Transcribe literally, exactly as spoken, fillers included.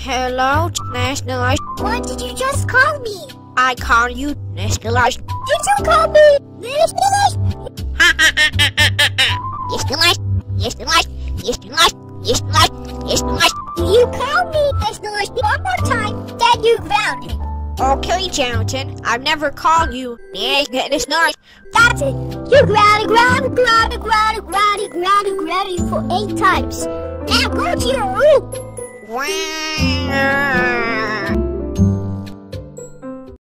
Hello, Nationalist. What did you just call me? I call you Nationalist. Did you call me Nationalist? Nationalist, Nationalist, Nationalist, Nationalist, Nationalist. You call me Nationalist one more time, then you grounded. Okay, Gelatin, I've never called you Nationalist. That's it. You grounded, grounded, grounded, grounded, grounded, grounded, grounded for eight times. Now go to your room. Wow.